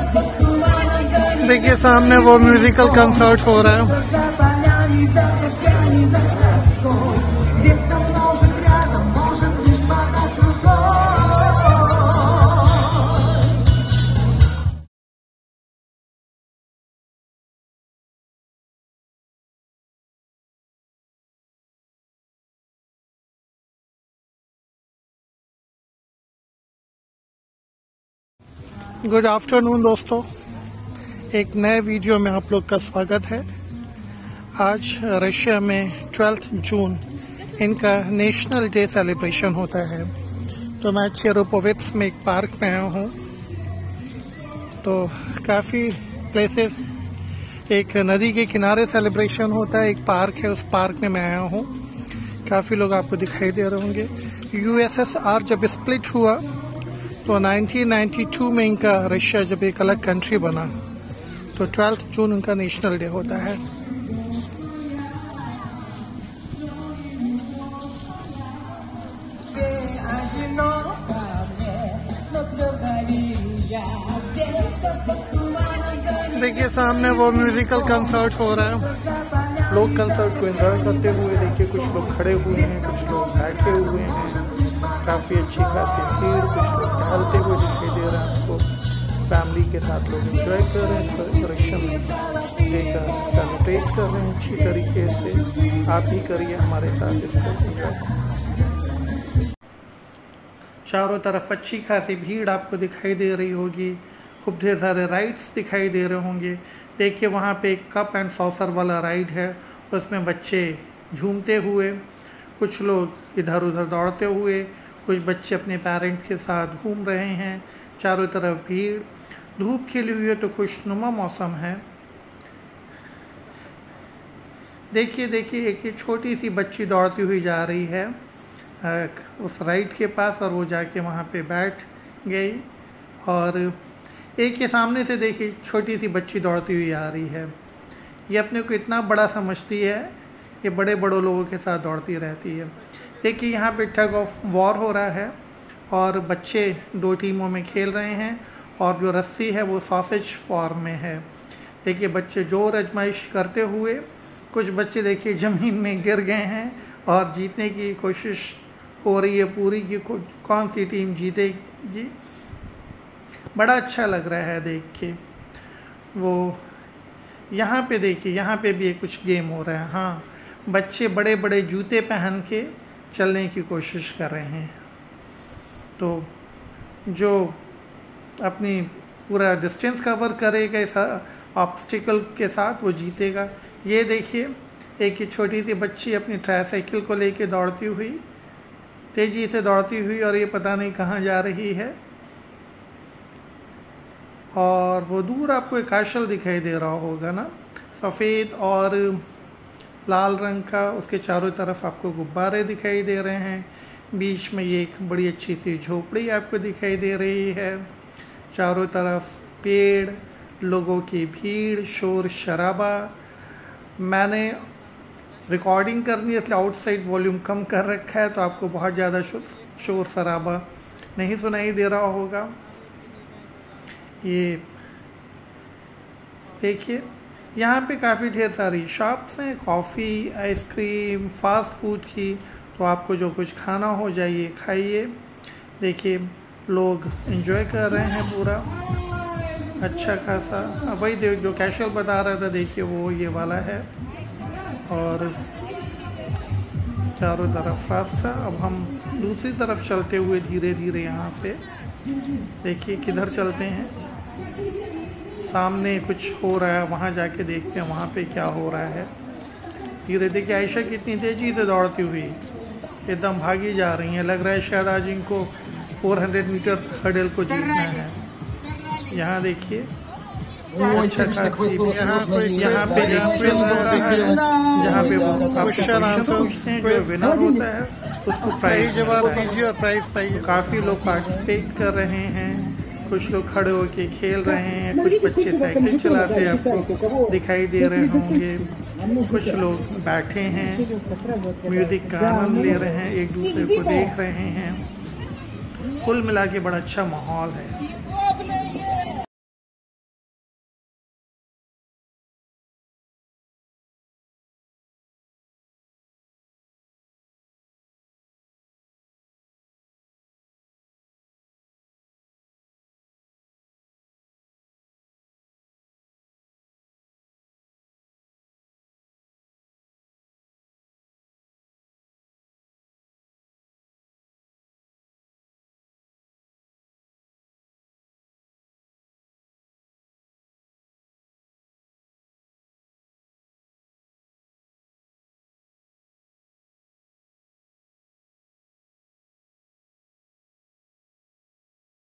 देखिए सामने वो म्यूजिकल कंसर्ट हो रहा है। गुड आफ्टरनून दोस्तों, एक नए वीडियो में आप लोग का स्वागत है। आज रशिया में 12 जून इनका नेशनल डे सेलिब्रेशन होता है। तो मैं चेरोपोविट्स में एक पार्क में आया हूँ। तो काफ़ी प्लेसेस, एक नदी के किनारे सेलिब्रेशन होता है, एक पार्क है, उस पार्क में मैं आया हूँ। काफ़ी लोग आपको दिखाई दे रहे होंगे। यूएसएसआर जब स्प्लिट हुआ तो 1992 में इनका रशिया जब एक अलग कंट्री बना तो 12 जून उनका नेशनल डे होता है। देखिए सामने वो म्यूजिकल कंसर्ट हो रहा है। लोग कंसर्ट को एंजॉय करते हुए, देखिए कुछ लोग खड़े हुए हैं, कुछ लोग बैठे हुए हैं। काफ़ी अच्छी खासी भीड़, कुछ लोग टहलते हुए दिखाई दे रहे हैं आपको। फैमिली के साथ लोग एंजॉय कर रहे हैं, सेलिब्रेशन लेकर सेलिब्रेट कर रहे हैं अच्छी तरीके से। आप भी करिए हमारे साथ इसको एंजॉय। चारों तरफ अच्छी खासी भीड़ आपको दिखाई दे रही होगी। खूब ढेर सारे राइड्स दिखाई दे रहे होंगे। देखिए वहाँ पे एक कप एंड सॉसर वाला राइड है, उसमें बच्चे झूमते हुए, कुछ लोग इधर उधर दौड़ते हुए, कुछ बच्चे अपने पेरेंट्स के साथ घूम रहे हैं। चारों तरफ भीड़, धूप खिली हुई है तो खुशनुमा मौसम है। देखिए देखिए एक छोटी सी बच्ची दौड़ती हुई जा रही है उस राइड के पास, और वो जाके वहाँ पे बैठ गई। और एक के सामने से देखिए छोटी सी बच्ची दौड़ती हुई आ रही है। ये अपने को इतना बड़ा समझती है, ये बड़े लोगों के साथ दौड़ती रहती है। देखिए यहाँ पे टग ऑफ वॉर हो रहा है और बच्चे दो टीमों में खेल रहे हैं, और जो रस्सी है वो सॉसेज फॉर्म में है। देखिए बच्चे जोर आजमाइश करते हुए, कुछ बच्चे देखिए ज़मीन में गिर गए हैं और जीतने की कोशिश हो रही है पूरी कि कौन सी टीम जीतेगी। बड़ा अच्छा लग रहा है देख के। वो यहाँ पे देखिए, यहाँ पे भी कुछ गेम हो रहा है। हाँ, बच्चे बड़े जूते पहन के चलने की कोशिश कर रहे हैं। तो जो अपनी पूरा डिस्टेंस कवर करेगा इस ऑब्स्टिकल के साथ वो जीतेगा। ये देखिए एक छोटी सी बच्ची अपनी ट्राईसाइकिल को लेके दौड़ती हुई, तेज़ी से दौड़ती हुई, और ये पता नहीं कहाँ जा रही है। और वो दूर आपको एक काशल दिखाई दे रहा होगा ना, सफ़ेद और लाल रंग का। उसके चारों तरफ आपको गुब्बारे दिखाई दे रहे हैं। बीच में ये एक बड़ी अच्छी सी झोपड़ी आपको दिखाई दे रही है। चारों तरफ पेड़, लोगों की भीड़, शोर शराबा। मैंने रिकॉर्डिंग करनी है इसलिए आउटसाइड वॉल्यूम कम कर रखा है, तो आपको बहुत ज़्यादा शोर शराबा नहीं सुनाई दे रहा होगा। ये देखिए यहाँ पे काफ़ी ढेर सारी शॉप्स हैं, कॉफ़ी, आइसक्रीम, फास्ट फूड की। तो आपको जो कुछ खाना हो जाइए खाइए। देखिए लोग एंजॉय कर रहे हैं पूरा अच्छा खासा। अब वही जो कैशुअल बता रहा था, देखिए वो ये वाला है। और चारों तरफ रास्ता। अब हम दूसरी तरफ चलते हुए धीरे धीरे यहाँ से देखिए किधर चलते हैं। सामने कुछ हो रहा है, वहाँ जाके देखते हैं वहाँ पे क्या हो रहा है। धीरे देखिए आयशा कितनी तेज़ी से दौड़ती हुई एकदम भागी जा रही है। लग रहा है शायद आज इनको 400 मीटर हर्डल को जीतना है। यहाँ देखिए अच्छा यहाँ पे क्वेश्चन आंसर जो विनर होता है उसको प्राइज जवाब दीजिए और प्राइज पाइए। काफ़ी लोग पार्टिसिपेट कर रहे हैं, कुछ लोग खड़े होके खेल रहे हैं, कुछ बच्चे साइकिल चलाते आपको दिखाई दे रहे होंगे, कुछ लोग बैठे हैं म्यूजिक का आनंद ले रहे हैं, एक दूसरे को देख रहे हैं। कुल मिला के बड़ा अच्छा माहौल है।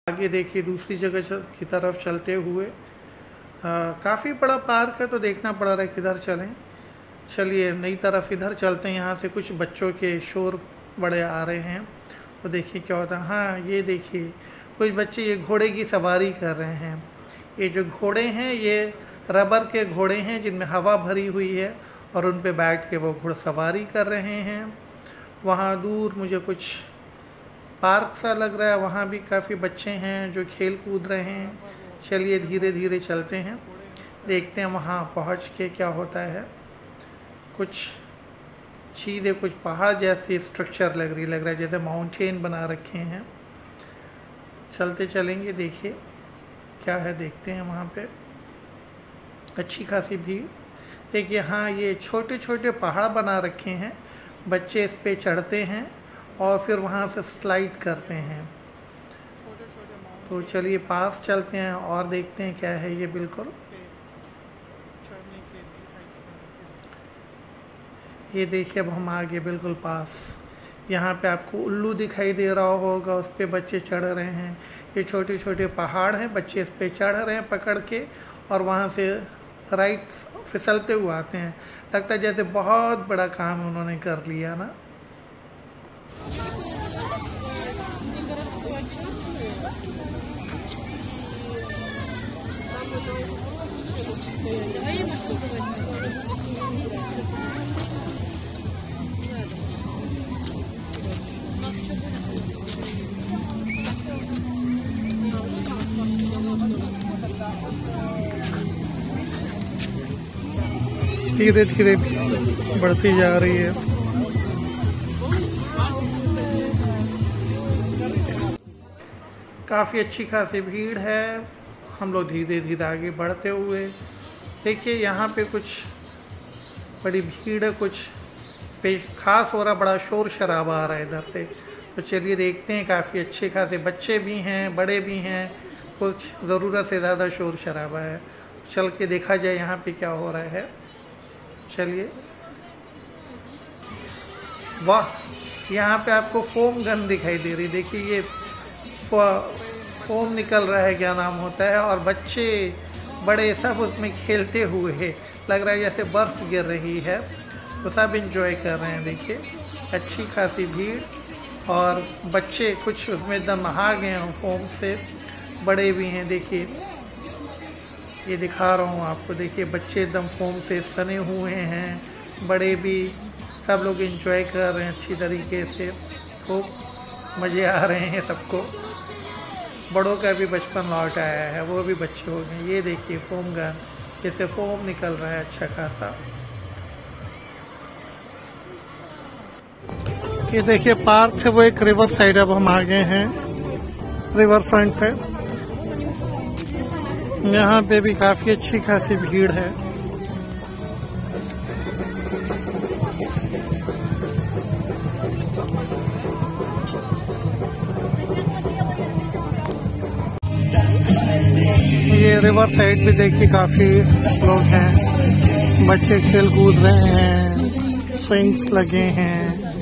आगे देखिए दूसरी जगह की तरफ चलते हुए काफ़ी बड़ा पार्क है, तो देखना पड़ रहा है किधर चलें। चलिए नई तरफ इधर चलते हैं। यहाँ से कुछ बच्चों के शोर बड़े आ रहे हैं, तो देखिए क्या होता है। हाँ ये देखिए कुछ बच्चे ये घोड़े की सवारी कर रहे हैं। ये जो घोड़े हैं ये रबर के घोड़े हैं जिनमें हवा भरी हुई है, और उन पे बैठ के वो घुड़सवारी कर रहे हैं। वहाँ दूर मुझे कुछ पार्क सा लग रहा है, वहाँ भी काफ़ी बच्चे हैं जो खेल कूद रहे हैं। चलिए धीरे धीरे चलते हैं, देखते हैं वहाँ पहुँच के क्या होता है। कुछ चीज़ें, कुछ पहाड़ जैसी स्ट्रक्चर लग रहा है, जैसे माउंटेन बना रखे हैं। चलते चलेंगे, देखिए क्या है, देखते हैं। वहाँ पे अच्छी खासी भीड़। देखिए हाँ ये छोटे छोटे पहाड़ बना रखे हैं, बच्चे इस पे चढ़ते हैं और फिर वहाँ से स्लाइड करते हैं। तो चलिए पास चलते हैं और देखते हैं क्या है ये। बिल्कुल ये देखिए अब हम आगे बिल्कुल पास। यहाँ पे आपको उल्लू दिखाई दे रहा होगा, उस पे बच्चे चढ़ रहे हैं। ये छोटे छोटे पहाड़ हैं, बच्चे इस पे चढ़ रहे हैं पकड़ के, और वहाँ से राइट फिसलते हुए आते हैं। लगता है जैसे बहुत बड़ा काम उन्होंने कर लिया ना। धीरे धीरे बढ़ती जा रही है। काफ़ी अच्छी खासी भीड़ है। हम लोग धीरे धीरे आगे बढ़ते हुए, देखिए यहाँ पे कुछ बड़ी भीड़ है, कुछ पे खास हो रहा, बड़ा शोर शराबा आ रहा है इधर से। तो चलिए देखते हैं। काफ़ी अच्छे खासे बच्चे भी हैं, बड़े भी हैं, कुछ ज़रूरत से ज़्यादा शोर शराबा है। चल के देखा जाए यहाँ पे क्या हो रहा है। चलिए, वाह, यहाँ पे आपको फोम गन दिखाई दे रही। देखिए ये फोम निकल रहा है, क्या नाम होता है, और बच्चे बड़े सब उसमें खेलते हुए लग रहा है जैसे बर्फ गिर रही है, तो सब इंजॉय कर रहे हैं। देखिए अच्छी खासी भीड़, और बच्चे कुछ उसमें एकदम नहा गए हैं फोम से, बड़े भी हैं। देखिए ये दिखा रहा हूँ आपको, देखिए बच्चे एकदम फोम से सने हुए हैं, बड़े भी, सब लोग एंजॉय कर रहे हैं अच्छी तरीके से। खूब मज़े आ रहे हैं सबको। बड़ों का भी बचपन लौट आया है, वो भी बच्चे हो गए। ये देखिए फोम गन, जैसे फोम निकल रहा है अच्छा खासा। ये देखिए पार्क से वो एक रिवर साइड, अब हम आ गए हैं रिवर फ्रंट पे। यहाँ पे भी काफी अच्छी खासी भीड़ है। ये रिवर साइड भी देखिए काफी लोग हैं, बच्चे खेल कूद रहे हैं, स्विंग्स लगे हैं।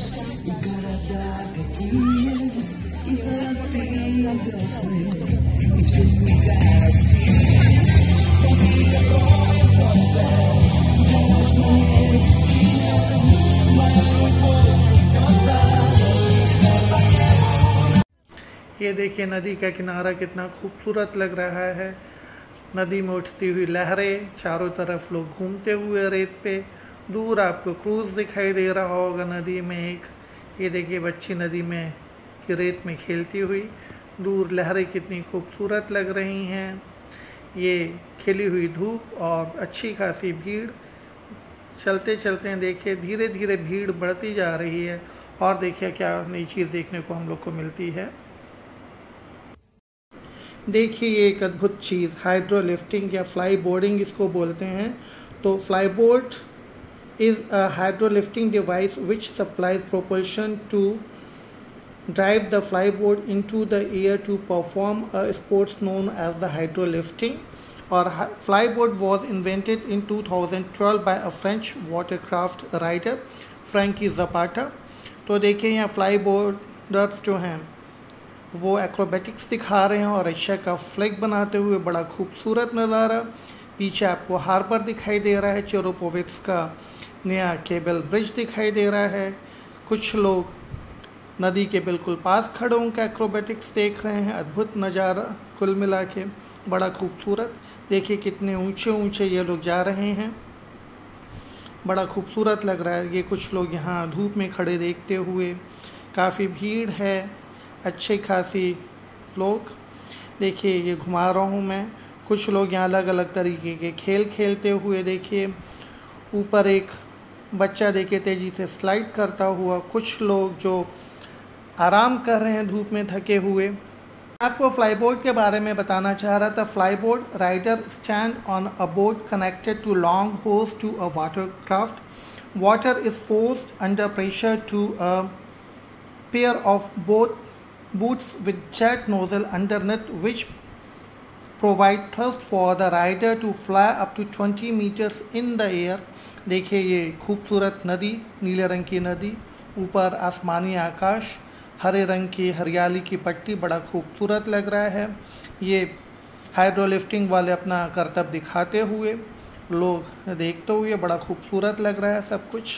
ये देखिए नदी का किनारा कितना खूबसूरत लग रहा है। नदी में उठती हुई लहरें, चारों तरफ लोग घूमते हुए रेत पे। दूर आपको क्रूज दिखाई दे रहा होगा नदी में एक। ये देखिए बच्ची नदी में की रेत में खेलती हुई। दूर लहरें कितनी खूबसूरत लग रही हैं। ये खिली हुई धूप और अच्छी खासी भीड़। चलते चलते हैं, देखिए धीरे धीरे भीड़ बढ़ती जा रही है। और देखिए क्या नई चीज़ देखने को हम लोग को मिलती है। देखिए ये एक अद्भुत चीज़, हाइड्रो लिफ्टिंग या फ्लाई बोर्डिंग इसको बोलते हैं। तो fly board is a hydro lifting device which supplies propulsion to drive the flyboard into the air to perform a sports known as the hydrolifting. Or flyboard was invented in 2012 by a French watercraft rider Frankie Zapata. तो देखिए यहाँ fly borders जो हैं वो acrobatics दिखा रहे हैं और रशिया का फ्लैग बनाते हुए, बड़ा खूबसूरत नज़ारा। पीछे आपको हार्बर दिखाई दे रहा है, चेरोपोविट्स का नया केबल ब्रिज दिखाई दे रहा है। कुछ लोग नदी के बिल्कुल पास खड़े होकर एक्रोबेटिक्स देख रहे हैं। अद्भुत नज़ारा कुल मिला के, बड़ा खूबसूरत। देखिए कितने ऊंचे ऊंचे ये लोग जा रहे हैं, बड़ा खूबसूरत लग रहा है। ये कुछ लोग यहाँ धूप में खड़े देखते हुए, काफ़ी भीड़ है, अच्छे खासी लोग। देखिए ये घुमा रहा हूँ मैं, कुछ लोग यहाँ अलग अलग तरीके के खेल खेलते हुए। देखिए ऊपर एक बच्चा देखिए तेज़ी से स्लाइड करता हुआ। कुछ लोग जो आराम कर रहे हैं धूप में थके हुए। आपको फ्लाईबोर्ड के बारे में बताना चाह रहा था। Flyboard rider stand on a boat connected to long hose to a water craft. Water is forced under pressure to a pair of boots with jet nozzle underneath which provide thrust for the rider to fly up to 20 meters in the air। देखिए ये खूबसूरत नदी, नीले रंग की नदी, ऊपर आसमानी आकाश, हरे रंग की हरियाली की पट्टी, बड़ा खूबसूरत लग रहा है। ये हाइड्रोलिफ्टिंग वाले अपना करतब दिखाते हुए, लोग देखते हुए, बड़ा खूबसूरत लग रहा है सब कुछ।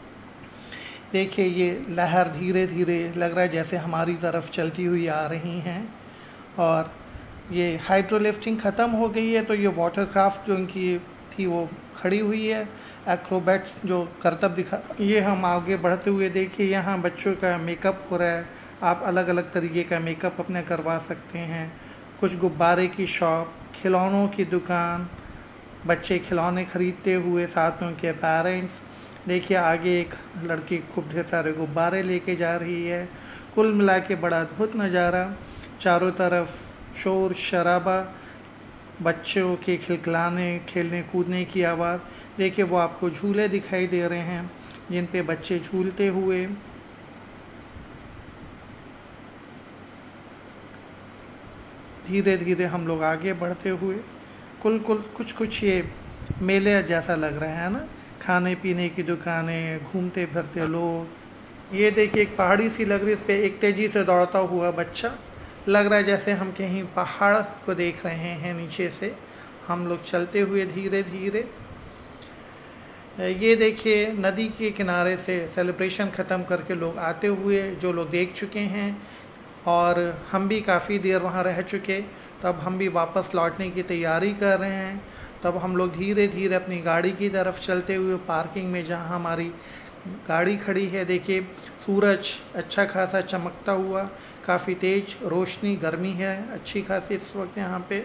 देखिए ये लहर धीरे धीरे लग रहा है जैसे हमारी तरफ चलती हुई आ रही हैं। और ये हाइड्रोलिफ्टिंग ख़त्म हो गई है, तो ये वाटरक्राफ्ट जो इनकी थी वो खड़ी हुई है। एक्रोबैट्स जो करतब दिखा, ये हम आगे बढ़ते हुए देखिए यहाँ बच्चों का मेकअप हो रहा है। आप अलग अलग तरीके का मेकअप अपने करवा सकते हैं। कुछ गुब्बारे की शॉप, खिलौनों की दुकान, बच्चे खिलौने खरीदते हुए, साथ में उनके पेरेंट्स। देखिए आगे एक लड़की खूब ढेर सारे गुब्बारे लेके जा रही है। कुल मिला के बड़ा अद्भुत नज़ारा, चारों तरफ शोर शराबा, बच्चों के खिलखिलाने, खेलने कूदने की आवाज़। देखिए वो आपको झूले दिखाई दे रहे हैं जिन पे बच्चे झूलते हुए। धीरे धीरे हम लोग आगे बढ़ते हुए, कुछ ये मेले जैसा लग रहा है ना, खाने पीने की दुकानें, घूमते फिरते लोग। ये देखिए एक पहाड़ी सी लग रही है, इस पे एक तेज़ी से दौड़ता हुआ बच्चा, लग रहा है जैसे हम कहीं पहाड़ को देख रहे हैं नीचे से। हम लोग चलते हुए धीरे धीरे। ये देखिए नदी के किनारे से सेलिब्रेशन ख़त्म करके लोग आते हुए, जो लोग देख चुके हैं, और हम भी काफ़ी देर वहाँ रह चुके, तो अब हम भी वापस लौटने की तैयारी कर रहे हैं। तब हम लोग धीरे धीरे अपनी गाड़ी की तरफ चलते हुए पार्किंग में जहाँ हमारी गाड़ी खड़ी है, देखिए सूरज अच्छा खासा चमकता हुआ, काफ़ी तेज़ रोशनी, गर्मी है अच्छी खासी इस वक्त यहाँ पे।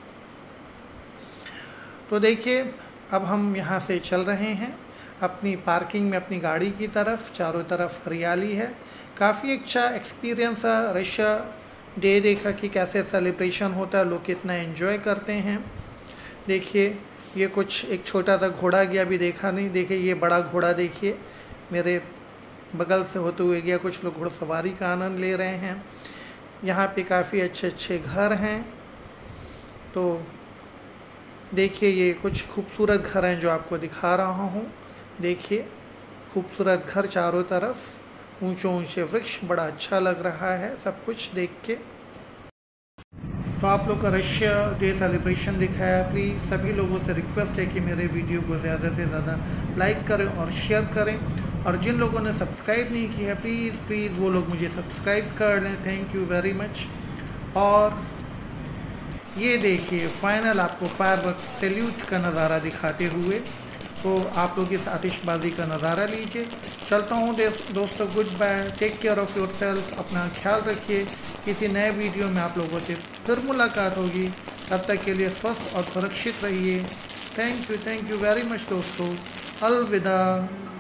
तो देखिए अब हम यहाँ से चल रहे हैं अपनी पार्किंग में अपनी गाड़ी की तरफ। चारों तरफ हरियाली है, काफ़ी अच्छा एक्सपीरियंस है। रशिया डे देखा कि कैसे सेलिब्रेशन होता है, लोग कितना एंजॉय करते हैं। देखिए ये कुछ एक छोटा सा घोड़ा गया, अभी देखा नहीं। देखिए ये बड़ा घोड़ा देखिए मेरे बगल से होते हुए गया। कुछ लोग घुड़सवारी का आनंद ले रहे हैं। यहाँ पे काफ़ी अच्छे अच्छे घर हैं। तो देखिए ये कुछ खूबसूरत घर हैं जो आपको दिखा रहा हूँ। देखिए खूबसूरत घर, चारों तरफ ऊंचे ऊंचे वृक्ष, बड़ा अच्छा लग रहा है सब कुछ देख के। तो आप लोग का रशिया डे सेलिब्रेशन दिखा है। प्लीज़ सभी लोगों से रिक्वेस्ट है कि मेरे वीडियो को ज़्यादा से ज़्यादा लाइक करें और शेयर करें, और जिन लोगों ने सब्सक्राइब नहीं किया है प्लीज़ वो लोग मुझे सब्सक्राइब कर दें। Thank you very much. और ये देखिए फाइनल आपको फायरवर्क सैल्यूट का नज़ारा दिखाते हुए, तो आप लोग इस आतिशबाजी का नज़ारा लीजिए। चलता हूँ दोस्तों, good bye, take care of yourself, अपना ख्याल रखिए। किसी नए वीडियो में आप लोगों से फिर मुलाकात होगी, तब तक के लिए स्वस्थ और सुरक्षित रहिए। थैंक यू वेरी मच दोस्तों, अलविदा।